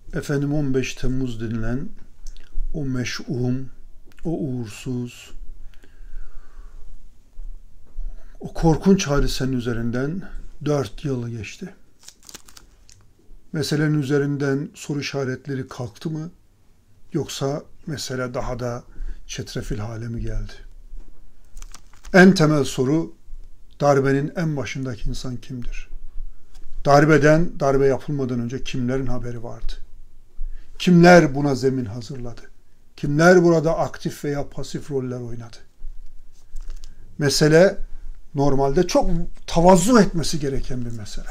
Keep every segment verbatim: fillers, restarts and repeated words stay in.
Efendim on beş Temmuz denilen o meş'um, o uğursuz, o korkunç hadisenin üzerinden dört yıl geçti. Meselenin üzerinden soru işaretleri kalktı mı? Yoksa mesele daha da çetrefil hale mi geldi? En temel soru, darbenin en başındaki insan kimdir? Darbeden, darbe yapılmadan önce kimlerin haberi vardı? Kimler buna zemin hazırladı? Kimler burada aktif veya pasif roller oynadı? Mesele normalde çok tavazu etmesi gereken bir mesele.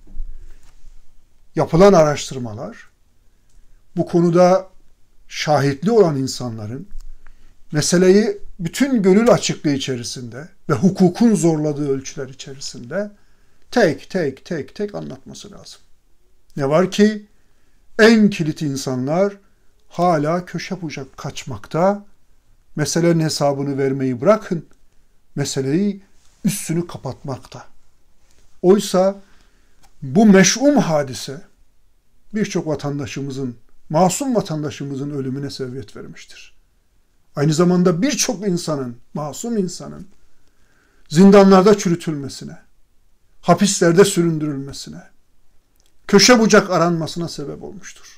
Yapılan araştırmalar, bu konuda şahitli olan insanların meseleyi bütün gönül açıklığı içerisinde ve hukukun zorladığı ölçüler içerisinde tek tek tek tek anlatması lazım. Ne var ki en kilit insanlar hala köşe bucak kaçmakta, meselenin hesabını vermeyi bırakın, meseleyi üstünü kapatmakta. Oysa bu meş'um hadise birçok vatandaşımızın, masum vatandaşımızın ölümüne sebebiyet vermiştir. Aynı zamanda birçok insanın, masum insanın zindanlarda çürütülmesine, hapislerde süründürülmesine, köşe bucak aranmasına sebep olmuştur.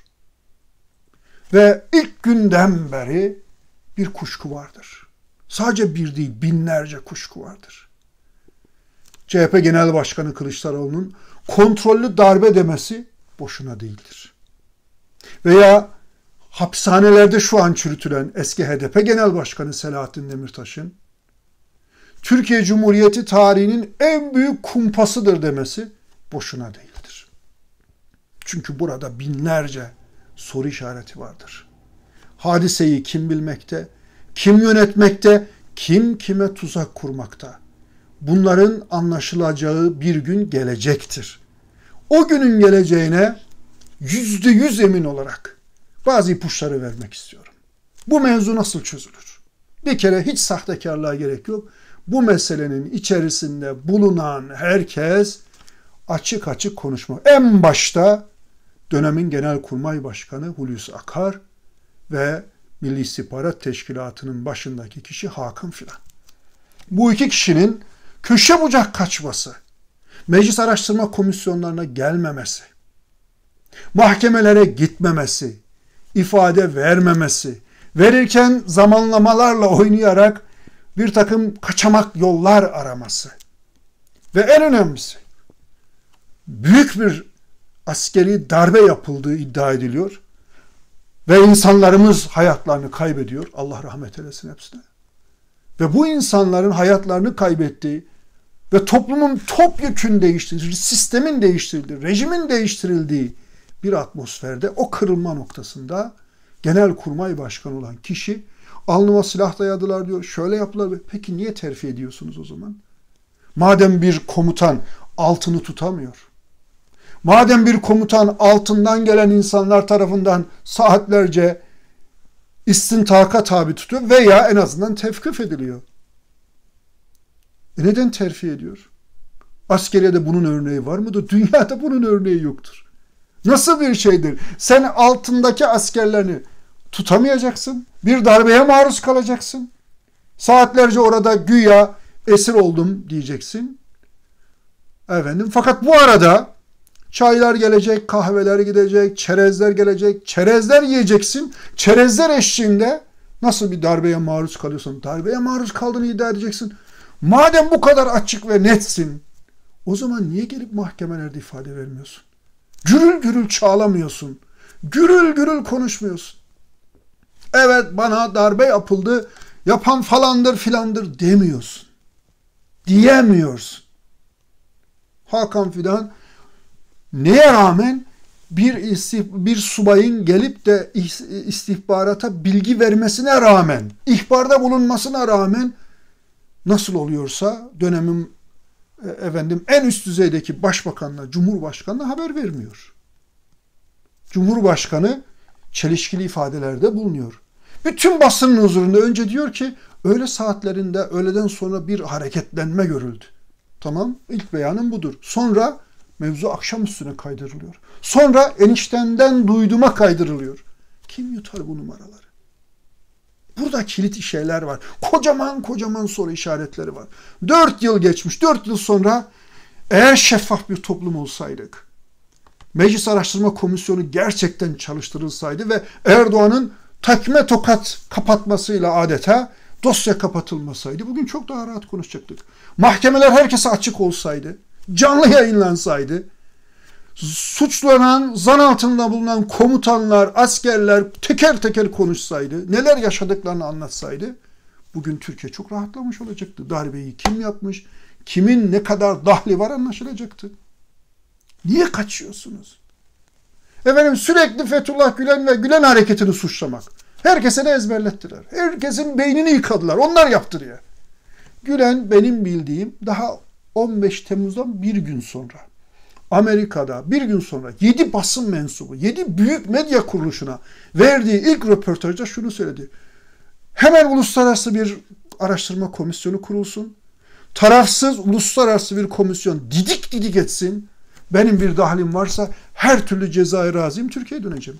Ve ilk günden beri bir kuşku vardır. Sadece bir değil, binlerce kuşku vardır. C H P Genel Başkanı Kılıçdaroğlu'nun kontrollü darbe demesi boşuna değildir. Veya hapishanelerde şu an çürütülen eski H D P Genel Başkanı Selahattin Demirtaş'ın Türkiye Cumhuriyeti tarihinin en büyük kumpasıdır demesi boşuna değildir. Çünkü burada binlerce soru işareti vardır. Hadiseyi kim bilmekte, kim yönetmekte, kim kime tuzak kurmakta? Bunların anlaşılacağı bir gün gelecektir. O günün geleceğine yüzde yüz emin olarak bazı ipuçları vermek istiyorum. Bu mevzu nasıl çözülür? Bir kere hiç sahtekarlığa gerek yok. Bu meselenin içerisinde bulunan herkes açık açık konuşmak. En başta dönemin Genelkurmay Başkanı Hulusi Akar ve Milli İstihbarat Teşkilatı'nın başındaki kişi Hakan Fidan. Bu iki kişinin köşe bucak kaçması, meclis araştırma komisyonlarına gelmemesi, mahkemelere gitmemesi, ifade vermemesi, verirken zamanlamalarla oynayarak bir takım kaçamak yollar araması ve en önemlisi büyük bir askeri darbe yapıldığı iddia ediliyor ve insanlarımız hayatlarını kaybediyor. Allah rahmet eylesin hepsine. Ve bu insanların hayatlarını kaybettiği ve toplumun topyekün değiştirildiği, sistemin değiştirildiği, rejimin değiştirildiği bir atmosferde o kırılma noktasında Genelkurmay Başkanı olan kişi alnıma silah dayadılar diyor, şöyle yaptılar. Peki niye terfi ediyorsunuz o zaman? Madem bir komutan altını tutamıyor, madem bir komutan altından gelen insanlar tarafından saatlerce istintaka tabi tutuyor veya en azından tevkif ediliyor. E neden terfi ediyor? Askeriyede bunun örneği var mıdır? Dünyada bunun örneği yoktur. Nasıl bir şeydir? Sen altındaki askerlerini tutamayacaksın. Bir darbeye maruz kalacaksın. Saatlerce orada güya esir oldum diyeceksin. Efendim, fakat bu arada çaylar gelecek, kahveler gidecek, çerezler gelecek, çerezler yiyeceksin. Çerezler eşliğinde nasıl bir darbeye maruz kalıyorsun? Darbeye maruz kaldığını iddia edeceksin. Madem bu kadar açık ve netsin, o zaman niye gelip mahkemelerde ifade vermiyorsun? Gürül gürül çağlamıyorsun. Gürül gürül konuşmuyorsun. Evet, bana darbe yapıldı, yapan falandır filandır demiyorsun. Diyemiyorsun. Hakan Fidan neye rağmen bir istih, bir subayın gelip de istihbarata bilgi vermesine rağmen, ihbarda bulunmasına rağmen nasıl oluyorsa dönemin efendim en üst düzeydeki başbakanla, cumhurbaşkanına haber vermiyor. Cumhurbaşkanı çelişkili ifadelerde bulunuyor. Bütün basının huzurunda önce diyor ki öğle saatlerinde öğleden sonra bir hareketlenme görüldü. Tamam, ilk beyanım budur. Sonra Mevzu akşam üstüne kaydırılıyor. Sonra eniştenden duyduğuma kaydırılıyor. Kim yutar bu numaraları? Burada kilit şeyler var. Kocaman kocaman soru işaretleri var. Dört yıl geçmiş. Dört yıl sonra eğer şeffaf bir toplum olsaydık, Meclis Araştırma Komisyonu gerçekten çalıştırılsaydı ve Erdoğan'ın tekme tokat kapatmasıyla adeta dosya kapatılmasaydı bugün çok daha rahat konuşacaktık. Mahkemeler herkese açık olsaydı, canlı yayınlansaydı, suçlanan, zan altında bulunan komutanlar, askerler teker teker konuşsaydı, neler yaşadıklarını anlatsaydı, bugün Türkiye çok rahatlamış olacaktı. Darbeyi kim yapmış, kimin ne kadar dahli var anlaşılacaktı. Niye kaçıyorsunuz? Efendim sürekli Fethullah Gülen ve Gülen hareketini suçlamak. Herkese de ezberlettiler. Herkesin beynini yıkadılar. Onlar yaptı diye. Gülen benim bildiğim daha on beş Temmuz'dan bir gün sonra Amerika'da bir gün sonra yedi basın mensubu, yedi büyük medya kuruluşuna verdiği ilk röportajda şunu söyledi. Hemen uluslararası bir araştırma komisyonu kurulsun. Tarafsız uluslararası bir komisyon didik didik etsin. Benim bir dahlim varsa her türlü cezaya razıyım, Türkiye'ye döneceğim.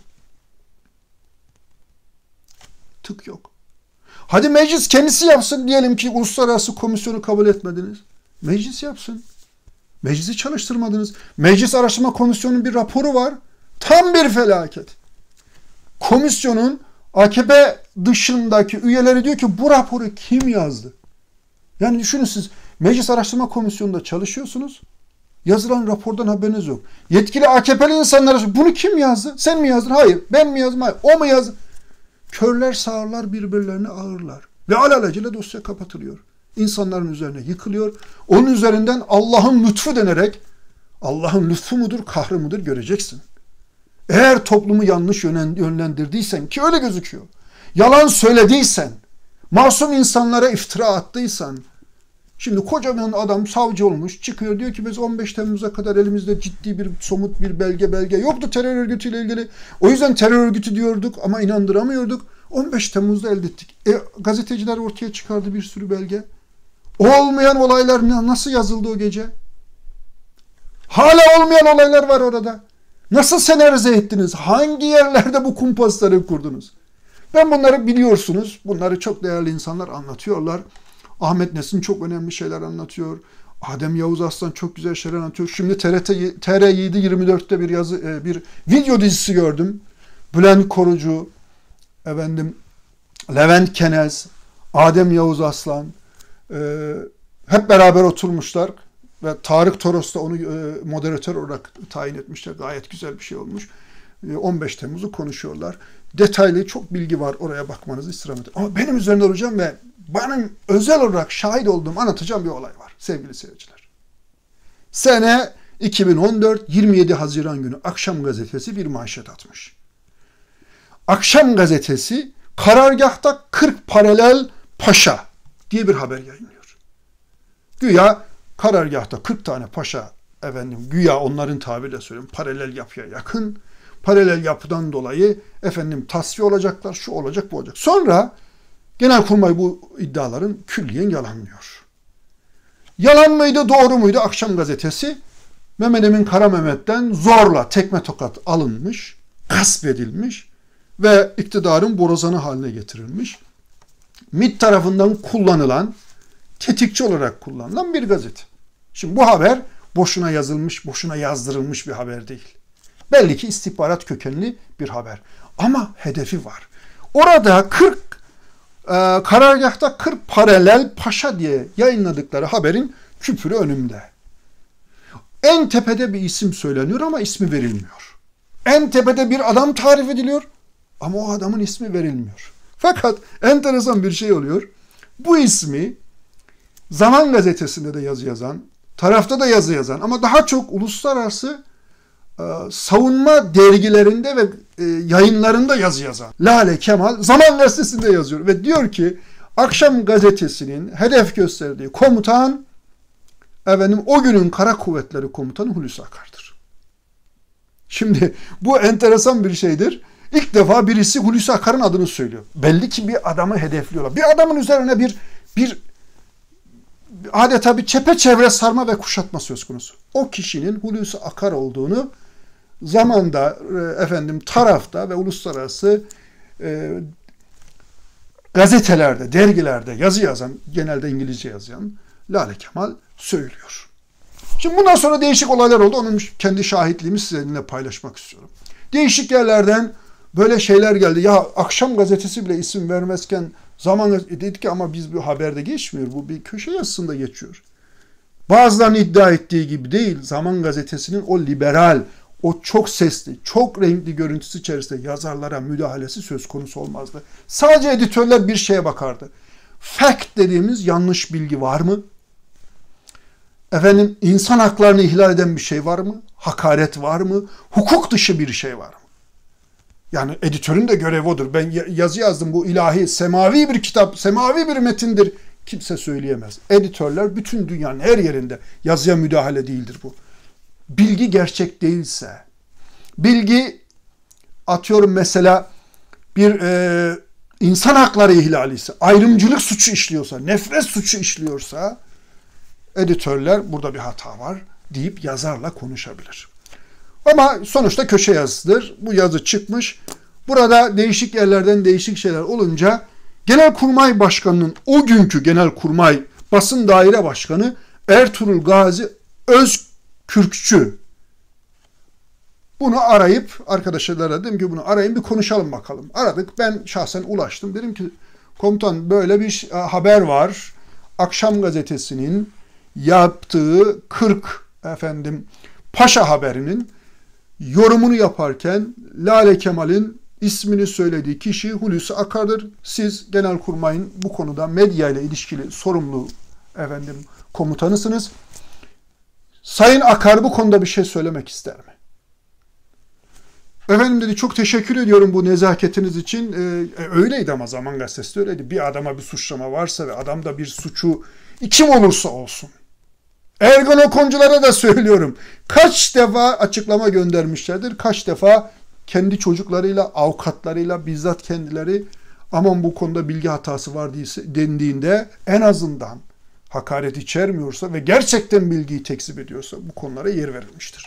Tık yok. Hadi meclis kendisi yapsın, diyelim ki uluslararası komisyonu kabul etmediniz. Meclis yapsın. Meclisi çalıştırmadınız. Meclis Araştırma Komisyonu'nun bir raporu var. Tam bir felaket. Komisyonun A K P dışındaki üyeleri diyor ki bu raporu kim yazdı? Yani düşünün siz Meclis Araştırma Komisyonu'nda çalışıyorsunuz. Yazılan rapordan haberiniz yok. Yetkili A K P'li insanlar bunu kim yazdı? Sen mi yazdın? Hayır. Ben mi yazdım? Hayır. O mu yazdı? Körler sağırlar birbirlerini ağırlar. Ve alelacele dosya kapatılıyor. İnsanların üzerine yıkılıyor. Onun üzerinden Allah'ın lütfu denerek Allah'ın lütfu mudur, kahrı mıdır göreceksin. Eğer toplumu yanlış yönlendirdiysen ki öyle gözüküyor. Yalan söylediysen, masum insanlara iftira attıysan, şimdi kocaman adam savcı olmuş, çıkıyor diyor ki biz on beş Temmuz'a kadar elimizde ciddi bir somut bir belge belge yoktu terör örgütüyle ilgili. O yüzden terör örgütü diyorduk ama inandıramıyorduk. on beş Temmuz'da elde ettik. E, gazeteciler ortaya çıkardı bir sürü belge. Olmayan olaylar nasıl yazıldı o gece? Hala olmayan olaylar var orada. Nasıl senarize ettiniz? Hangi yerlerde bu kumpasları kurdunuz? Ben bunları biliyorsunuz. Bunları çok değerli insanlar anlatıyorlar. Ahmet Nesin çok önemli şeyler anlatıyor. Adem Yavuz Aslan çok güzel şeyler anlatıyor. Şimdi T R T T R yedi yirmi dörtte bir yazı bir video dizisi gördüm. Bülent Korucu, efendim Levent Kenez, Adem Yavuz Aslan e, hep beraber oturmuşlar ve Tarık Toros da onu e, moderatör olarak tayin etmişler. Gayet güzel bir şey olmuş. E, on beş Temmuz'u konuşuyorlar. Detaylı çok bilgi var. Oraya bakmanızı istirham ederim. Ama benim üzerinde olacağım ve benim özel olarak şahit olduğum, anlatacağım bir olay var sevgili seyirciler. Sene iki bin on dört yirmi yedi Haziran günü Akşam Gazetesi bir manşet atmış. Akşam Gazetesi karargahta kırk paralel paşa diye bir haber yayınlıyor. Güya karargahta kırk tane paşa, efendim güya onların tabiriyle söyleyeyim paralel yapıya yakın. Paralel yapıdan dolayı efendim tasfiye olacaklar, şu olacak, bu olacak. Sonra Genelkurmay bu iddiaların külliyen yalanlıyor. Yalan mıydı, doğru muydu? Akşam Gazetesi Mehmet Emin Kara Mehmet'ten zorla tekme tokat alınmış, gasp edilmiş ve iktidarın borazanı haline getirilmiş. MİT tarafından kullanılan, tetikçi olarak kullanılan bir gazete. Şimdi bu haber boşuna yazılmış, boşuna yazdırılmış bir haber değil. Belli ki istihbarat kökenli bir haber. Ama hedefi var. Orada kırk e, karargahta kırk paralel paşa diye yayınladıkları haberin küpürü önümde. En tepede bir isim söyleniyor ama ismi verilmiyor. En tepede bir adam tarif ediliyor ama o adamın ismi verilmiyor. Fakat enteresan bir şey oluyor. Bu ismi Zaman Gazetesi'nde de yazı yazan, tarafta da yazı yazan ama daha çok uluslararası e, savunma dergilerinde ve e, yayınlarında yazı yazan Lale Kemal Zaman Gazetesi'nde yazıyor ve diyor ki Akşam Gazetesi'nin hedef gösterdiği komutan efendim o günün Kara Kuvvetleri Komutanı Hulusi Akar'dır. Şimdi bu enteresan bir şeydir. İlk defa birisi Hulusi Akar'ın adını söylüyor. Belli ki bir adamı hedefliyorlar. Bir adamın üzerine bir bir adeta bir çepeçevre sarma ve kuşatma söz konusu. O kişinin Hulusi Akar olduğunu zamanda efendim tarafta ve uluslararası e, gazetelerde, dergilerde yazı yazan, genelde İngilizce yazan Lale Kemal söylüyor. Şimdi bundan sonra değişik olaylar oldu. Onun kendi şahitliğimi sizinle paylaşmak istiyorum. Değişik yerlerden böyle şeyler geldi. Ya Akşam Gazetesi bile isim vermezken Zaman dedik ki ama biz bu haberde geçmiyor. Bu bir köşe yazısında geçiyor. Bazılarının iddia ettiği gibi değil. Zaman Gazetesi'nin o liberal, o çok sesli, çok renkli görüntüsü içerisinde yazarlara müdahalesi söz konusu olmazdı. Sadece editörler bir şeye bakardı. Fact dediğimiz yanlış bilgi var mı? Efendim insan haklarını ihlal eden bir şey var mı? Hakaret var mı? Hukuk dışı bir şey var mı? Yani editörün de görevi odur. Ben yazı yazdım, bu ilahi, semavi bir kitap, semavi bir metindir. Kimse söyleyemez. Editörler bütün dünyanın her yerinde. Yazıya müdahale değildir bu. Bilgi gerçek değilse, bilgi atıyorum mesela bir e, insan hakları ihlali ise, ayrımcılık suçu işliyorsa, nefret suçu işliyorsa editörler burada bir hata var deyip yazarla konuşabilir. Ama sonuçta köşe yazısıdır. Bu yazı çıkmış. Burada değişik yerlerden değişik şeyler olunca Genelkurmay Başkanı'nın o günkü Genelkurmay Basın Daire Başkanı Ertuğrul Gazi Özkürkçü. Bunu arayıp arkadaşlara dedim ki bunu arayın bir konuşalım bakalım. Aradık. Ben şahsen ulaştım. Dedim ki komutan böyle bir haber var. Akşam Gazetesi'nin yaptığı kırk efendim Paşa haberinin yorumunu yaparken Lale Kemal'in ismini söylediği kişi Hulusi Akar'dır. Siz Genelkurmay'ın bu konuda medya ile ilişkili sorumlu efendim komutanısınız. Sayın Akar bu konuda bir şey söylemek ister mi? Efendim dedi çok teşekkür ediyorum bu nezaketiniz için. Ee, öyleydi ama Zaman Gazetesi öyleydi. Bir adama bir suçlama varsa ve adamda bir suçu kim olursa olsun. Ergenekonculara da söylüyorum. Kaç defa açıklama göndermişlerdir. Kaç defa kendi çocuklarıyla, avukatlarıyla bizzat kendileri aman bu konuda bilgi hatası var dendiğinde en azından hakaret içermiyorsa ve gerçekten bilgiyi tekzip ediyorsa bu konulara yer verilmiştir.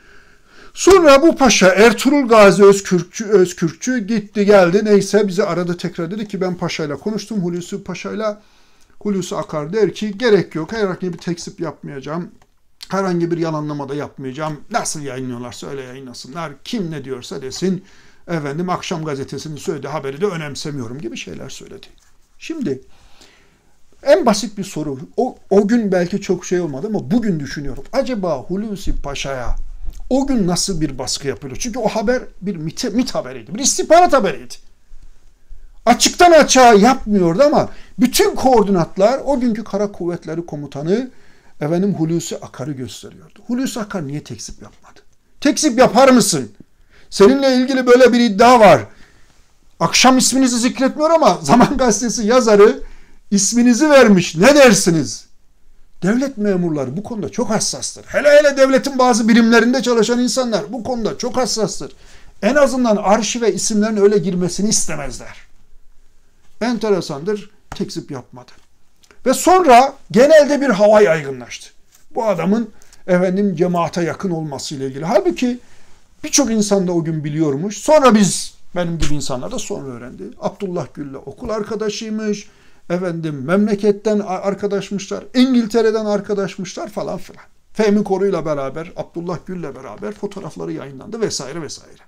Sonra bu paşa Ertuğrul Gazi Özkürkçü, Özkürkçü gitti geldi neyse bizi aradı tekrar dedi ki ben paşayla konuştum Hulusi Paşa'yla. Hulusi Akar der ki gerek yok herhangi bir tekzip yapmayacağım. Herhangi bir yalanlama da yapmayacağım. Nasıl yayınlıyorlarsa öyle yayınlasınlar. Kim ne diyorsa desin. Efendim Akşam Gazetesi'nin söylediği haberi de önemsemiyorum gibi şeyler söyledi. Şimdi en basit bir soru. O, o gün belki çok şey olmadı ama bugün düşünüyorum. Acaba Hulusi Paşa'ya o gün nasıl bir baskı yapılıyor? Çünkü o haber bir mit, mit haberiydi. Bir istihbarat haberiydi. Açıktan açığa yapmıyordu ama bütün koordinatlar o günkü Kara Kuvvetleri Komutanı efendim Hulusi Akar'ı gösteriyordu. Hulusi Akar niye tekzip yapmadı? Tekzip yapar mısın? Seninle ilgili böyle bir iddia var. Akşam isminizi zikretmiyor ama Zaman Gazetesi yazarı isminizi vermiş. Ne dersiniz? Devlet memurları bu konuda çok hassastır. Hele hele devletin bazı birimlerinde çalışan insanlar bu konuda çok hassastır. En azından arşive isimlerin öyle girmesini istemezler. Enteresandır, tekzip yapmadı. Ve sonra genelde bir hava yaygınlaştı. Bu adamın efendim cemaate yakın olmasıyla ilgili. Halbuki birçok insan da o gün biliyormuş. Sonra biz, benim gibi insanlar da sonra öğrendi. Abdullah Gül'le okul arkadaşıymış. Efendim memleketten arkadaşmışlar. İngiltere'den arkadaşmışlar falan filan. Fehmi Koru'yla beraber, Abdullah Gül'le beraber fotoğrafları yayınlandı vesaire vesaire.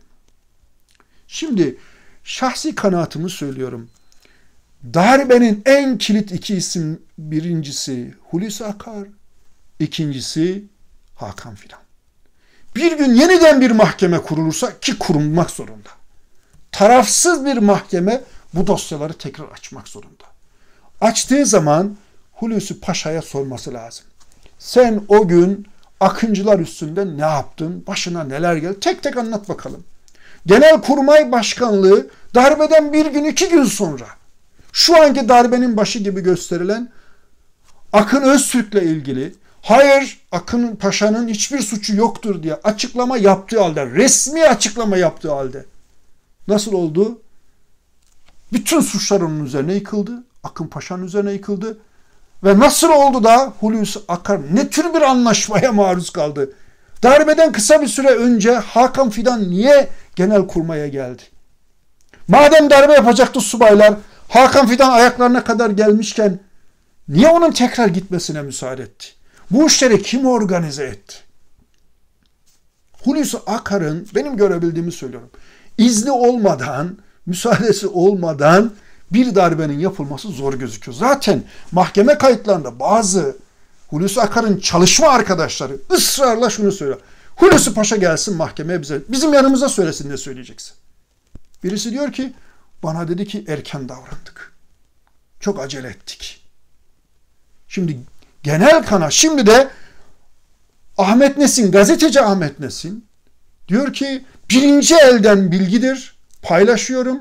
Şimdi şahsi kanaatımı söylüyorum. Darbenin en kilit iki isim, birincisi Hulusi Akar, ikincisi Hakan Fidan. Bir gün yeniden bir mahkeme kurulursa ki kurulmak zorunda. Tarafsız bir mahkeme bu dosyaları tekrar açmak zorunda. Açtığı zaman Hulusi Paşa'ya sorması lazım. Sen o gün Akıncılar üstünde ne yaptın? Başına neler geldi? Tek tek anlat bakalım. Genelkurmay Başkanlığı darbeden bir gün, iki gün sonra şu anki darbenin başı gibi gösterilen Akın Öztürk'le ilgili hayır Akın Paşa'nın hiçbir suçu yoktur diye açıklama yaptığı halde, resmi açıklama yaptığı halde nasıl oldu? Bütün suçlar onun üzerine yıkıldı. Akın Paşa'nın üzerine yıkıldı. Ve nasıl oldu da Hulusi Akar ne tür bir anlaşmaya maruz kaldı? Darbeden kısa bir süre önce Hakan Fidan niye Genelkurmay'a geldi? Madem darbe yapacaktı subaylar, Hakan Fidan ayaklarına kadar gelmişken niye onun tekrar gitmesine müsaade etti? Bu işleri kim organize etti? Hulusi Akar'ın, benim görebildiğimi söylüyorum, izni olmadan, müsaadesi olmadan bir darbenin yapılması zor gözüküyor. Zaten mahkeme kayıtlarında bazı Hulusi Akar'ın çalışma arkadaşları ısrarla şunu söylüyor. Hulusi Paşa gelsin mahkemeye bize, bizim yanımıza söylesin ne söyleyeceksin. Birisi diyor ki, bana dedi ki erken davrandık. Çok acele ettik. Şimdi genel kanaa, şimdi de Ahmet Nesin, gazeteci Ahmet Nesin diyor ki birinci elden bilgidir, paylaşıyorum.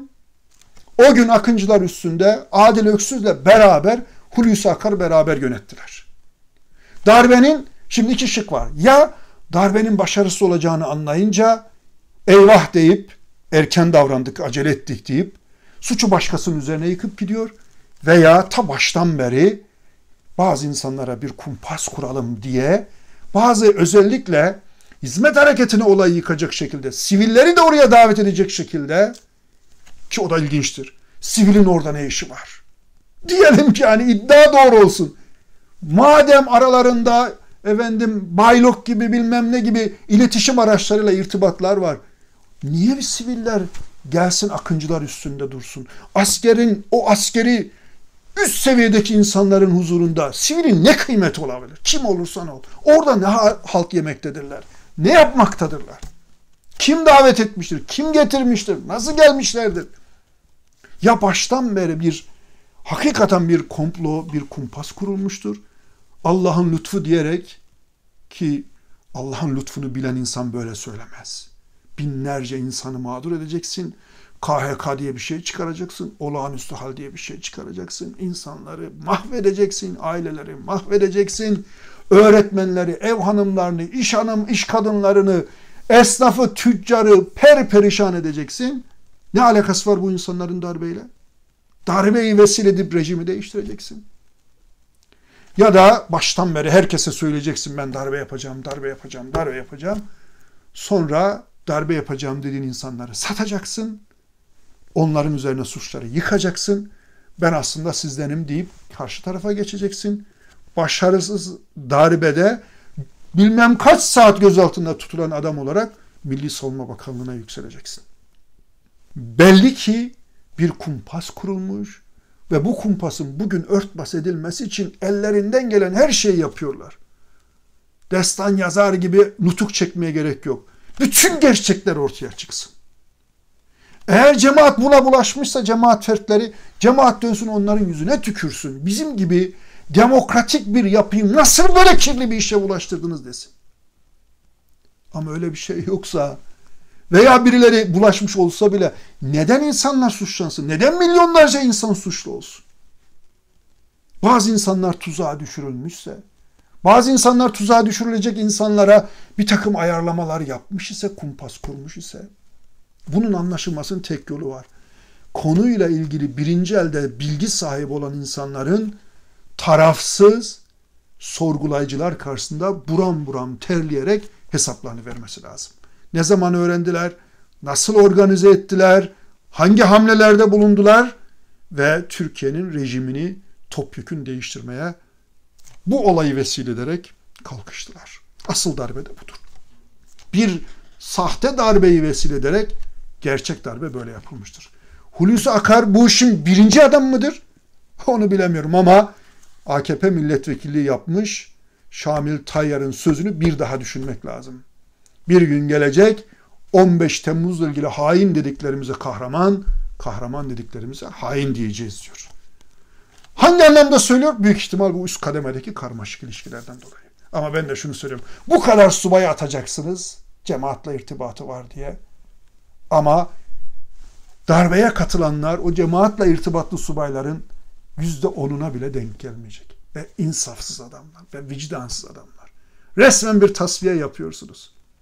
O gün Akıncılar üstünde Adil Öksüz'le beraber Hulusi Akar'ı beraber yönettiler. Darbenin, şimdi iki şık var. Ya darbenin başarısız olacağını anlayınca eyvah deyip erken davrandık, acele ettik deyip suçu başkasının üzerine yıkıp gidiyor. Veya ta baştan beri bazı insanlara bir kumpas kuralım diye bazı özellikle hizmet hareketine olayı yıkacak şekilde, sivilleri de oraya davet edecek şekilde, ki o da ilginçtir. Sivilin orada ne işi var? Diyelim ki yani iddia doğru olsun. Madem aralarında efendim Baylok gibi bilmem ne gibi iletişim araçlarıyla irtibatlar var. Niye bir siviller gelsin Akıncılar üstünde dursun? Askerin, o askeri üst seviyedeki insanların huzurunda sivilin ne kıymeti olabilir? Kim olursa ne olur. Orada ne halt yemektedirler? Ne yapmaktadırlar? Kim davet etmiştir? Kim getirmiştir? Nasıl gelmişlerdir? Ya baştan beri bir hakikaten bir komplo, bir kumpas kurulmuştur. Allah'ın lütfu diyerek, ki Allah'ın lütfunu bilen insan böyle söylemez. Binlerce insanı mağdur edeceksin. K H K diye bir şey çıkaracaksın. Olağanüstü hal diye bir şey çıkaracaksın. İnsanları mahvedeceksin. Aileleri mahvedeceksin. Öğretmenleri, ev hanımlarını, iş hanım, iş kadınlarını, esnafı, tüccarı perperişan edeceksin. Ne alakası var bu insanların darbeyle? Darbeyi vesile edip rejimi değiştireceksin. Ya da baştan beri herkese söyleyeceksin, ben darbe yapacağım, darbe yapacağım, darbe yapacağım. Sonra darbe yapacağım dediğin insanları satacaksın. Onların üzerine suçları yıkacaksın. Ben aslında sizdenim deyip karşı tarafa geçeceksin. Başarısız darbede bilmem kaç saat gözaltında tutulan adam olarak Milli Savunma Bakanlığı'na yükseleceksin. Belli ki bir kumpas kurulmuş ve bu kumpasın bugün örtbas edilmesi için ellerinden gelen her şeyi yapıyorlar. Destan yazar gibi nutuk çekmeye gerek yok. Bütün gerçekler ortaya çıksın. Eğer cemaat buna bulaşmışsa cemaat fertleri, cemaat dönsün onların yüzüne tükürsün. Bizim gibi demokratik bir yapıyı nasıl böyle kirli bir işe bulaştırdınız desin. Ama öyle bir şey yoksa veya birileri bulaşmış olsa bile neden insanlar suçlansın? Neden milyonlarca insan suçlu olsun? Bazı insanlar tuzağa düşürülmüşse, bazı insanlar tuzağa düşürülecek insanlara bir takım ayarlamalar yapmış ise, kumpas kurmuş ise, bunun anlaşılmasının tek yolu var. Konuyla ilgili birinci elde bilgi sahibi olan insanların tarafsız sorgulayıcılar karşısında buram buram terleyerek hesaplarını vermesi lazım. Ne zaman öğrendiler, nasıl organize ettiler, hangi hamlelerde bulundular ve Türkiye'nin rejimini topyekün değiştirmeye bu olayı vesile ederek kalkıştılar. Asıl darbe de budur. Bir sahte darbeyi vesile ederek gerçek darbe böyle yapılmıştır. Hulusi Akar bu işin birinci adam mıdır? Onu bilemiyorum ama A K P milletvekilliği yapmış Şamil Tayyar'ın sözünü bir daha düşünmek lazım. Bir gün gelecek on beş Temmuz'la ilgili hain dediklerimize kahraman, kahraman dediklerimize hain diyeceğiz diyor. Hangi anlamda söylüyor? Büyük ihtimal bu üst kademedeki karmaşık ilişkilerden dolayı. Ama ben de şunu söylüyorum. Bu kadar subayı atacaksınız, cemaatle irtibatı var diye. Ama darbeye katılanlar, o cemaatle irtibatlı subayların yüzde onuna bile denk gelmeyecek. Ve insafsız adamlar ve vicdansız adamlar. Resmen bir tasfiye yapıyorsunuz.